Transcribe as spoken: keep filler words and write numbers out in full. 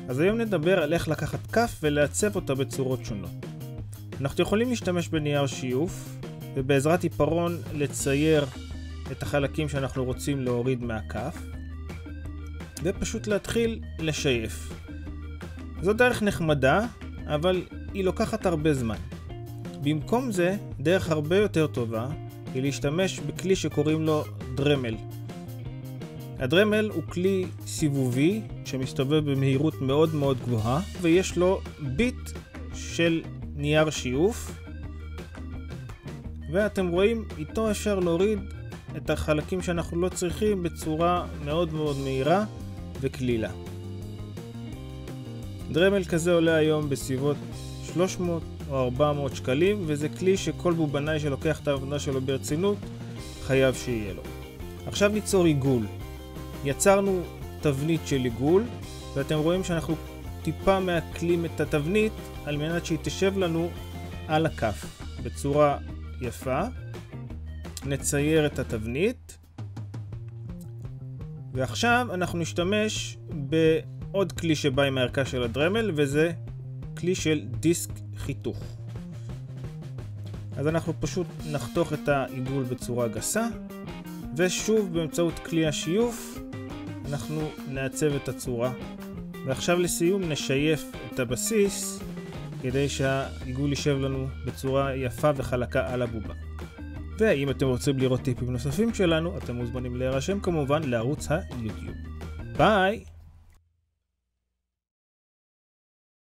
אז היום נדבר על איך לקחת כף ולעצב אותה בצורות שונות. אנחנו יכולים להשתמש בנייר שיוף ובעזרת עיפרון לצייר את החלקים שאנחנו רוצים להוריד מהכף ופשוט להתחיל לשייף. זו דרך נחמדה, אבל היא לוקחת הרבה זמן. במקום זה, דרך הרבה יותר טובה היא להשתמש בכלי שקוראים לו דרמל. הדרמל הוא כלי סיבובי שמסתובב במהירות מאוד מאוד גבוהה, ויש לו ביט של נייר שיוף, ואתם רואים, איתו אפשר להוריד את החלקים שאנחנו לא צריכים בצורה מאוד מאוד מהירה וכלילה. דרמל כזה עולה היום בסביבות שלוש מאות או ארבע מאות שקלים, וזה כלי שכל בובנאי שלוקח את העבודה שלו ברצינות חייב שיהיה לו. עכשיו ניצור עיגול. יצרנו תבנית של עיגול, ואתם רואים שאנחנו טיפה מעכלים את התבנית על מנת שהיא תשב לנו על הכף בצורה יפה. נצייר את התבנית, ועכשיו אנחנו נשתמש בעוד כלי שבא עם הערכה של הדרמל, וזה כלי של דיסק חיתוך. אז אנחנו פשוט נחתוך את העיגול בצורה גסה, ושוב באמצעות כלי השיוף אנחנו נעצב את הצורה. ועכשיו לסיום נשייף את הבסיס כדי שהעיגול יישב לנו בצורה יפה וחלקה על הבובה. ואם אתם רוצים לראות טיפים נוספים שלנו, אתם מוזמנים להירשם כמובן לערוץ היוטיוב. ביי!